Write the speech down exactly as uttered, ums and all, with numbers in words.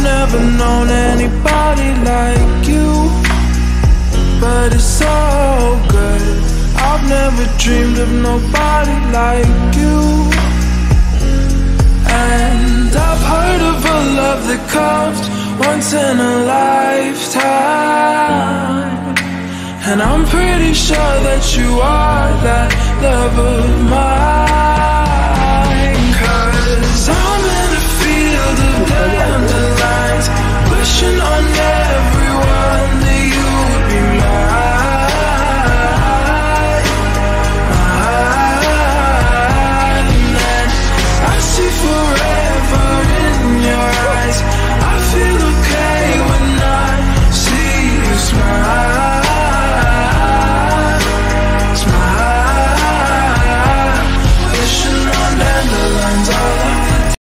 never known anybody like you, but it's so good. I've never dreamed of nobody like you. And I've heard of a love that comes once in a lifetime, and I'm pretty sure that you are that love of mine.